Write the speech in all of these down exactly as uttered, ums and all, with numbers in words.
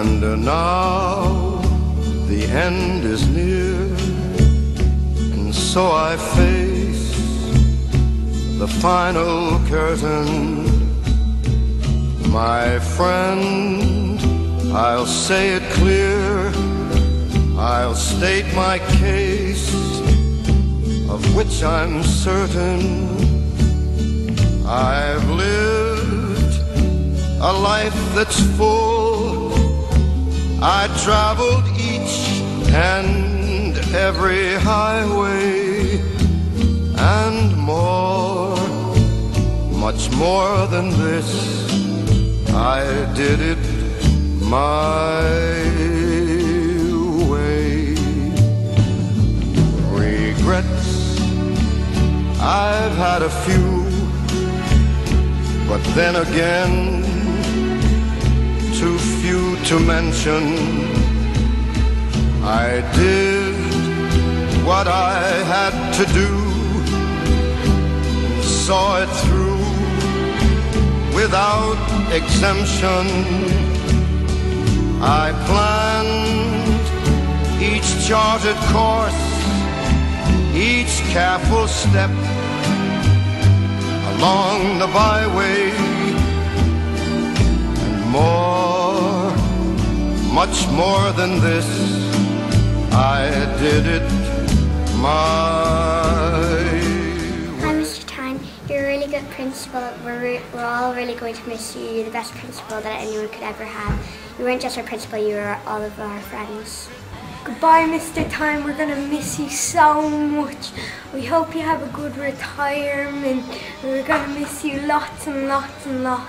And now the end is near, and so I face the final curtain. My friend, I'll say it clear, I'll state my case, of which I'm certain. I've lived a life that's full. I traveled each and every highway, and more, much more than this, I did it my way. Regrets, I've had a few, but then again, too few to mention. I did what I had to do, saw it through without exemption. I planned each charted course, each careful step along the byway, and more, much more than this, I did it my way. Hi, Mister Thynne. You're a really good principal. We're, re we're all really going to miss you. You're the best principal that anyone could ever have. You weren't just our principal, you were all of our friends. Goodbye, Mister Thynne. We're going to miss you so much. We hope you have a good retirement. We're going to miss you lots and lots and lots.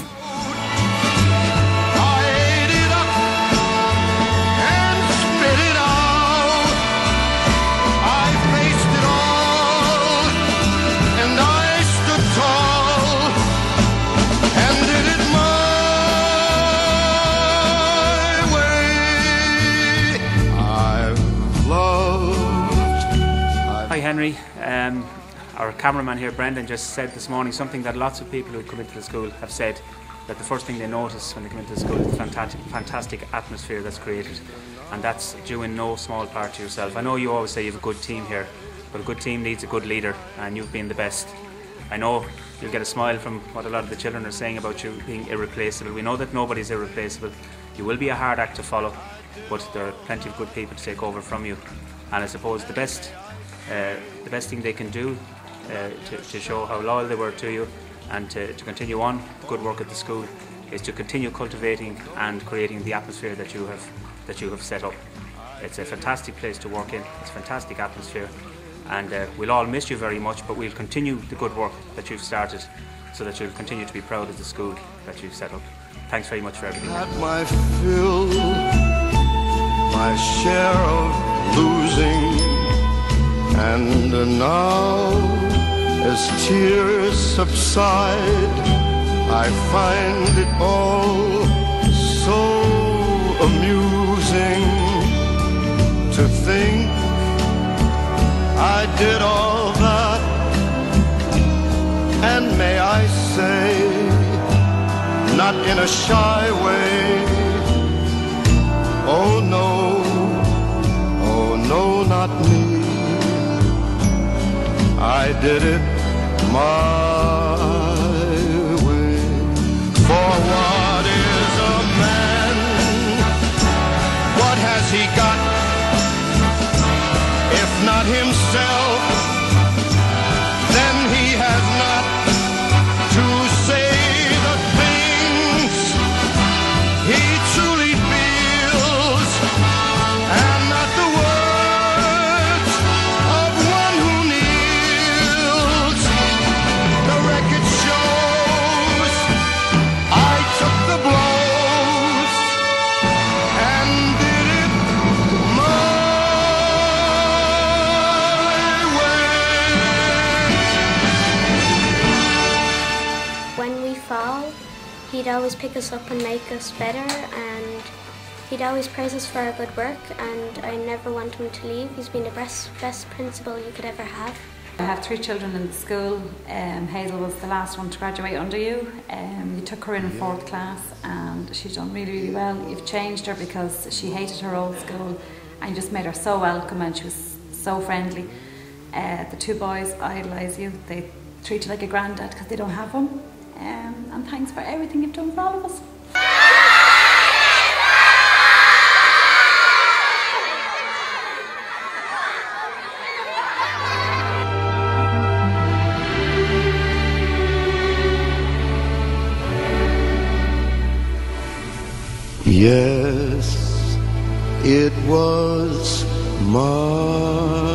Hi Henry, um, our cameraman here Brendan just said this morning something that lots of people who come into the school have said, that the first thing they notice when they come into the school is the fantastic, fantastic atmosphere that's created, and that's due in no small part to yourself. I know you always say you have a good team here, but a good team needs a good leader, and you've been the best. I know you'll get a smile from what a lot of the children are saying about you being irreplaceable. We know that nobody's irreplaceable. You will be a hard act to follow, but there are plenty of good people to take over from you, and I suppose the best Uh, the best thing they can do uh, to, to show how loyal they were to you and to, to continue on the good work at the school is to continue cultivating and creating the atmosphere that you have that you have set up. It's a fantastic place to work in, it's a fantastic atmosphere, and uh, we'll all miss you very much, but we'll continue the good work that you've started so that you'll continue to be proud of the school that you've set up. Thanks very much for everything. Had my fill, my share of losing, and now, as tears subside, I find it all so amusing to think I did all that, and may I say, not in a shy way, oh no, oh no, not me. I did it my way. For what is a man? What has he got? If not himself, then he has not to say the things he truly feels, and not the words of one who kneels. The record shows I took the blows and did it my way. When we fall, he'd always pick us up and make us better, and he'd always praise us for our good work, and I never want him to leave. He's been the best, best principal you could ever have. I have three children in the school. Um, Hazel was the last one to graduate under you. Um, you took her in fourth class and she's done really, really well. You've changed her because she hated her old school and you just made her so welcome and she was so friendly. Uh, the two boys idolise you. They treat you like a granddad because they don't have one. Um, and thanks for everything you've done for all of us. Yes, it was my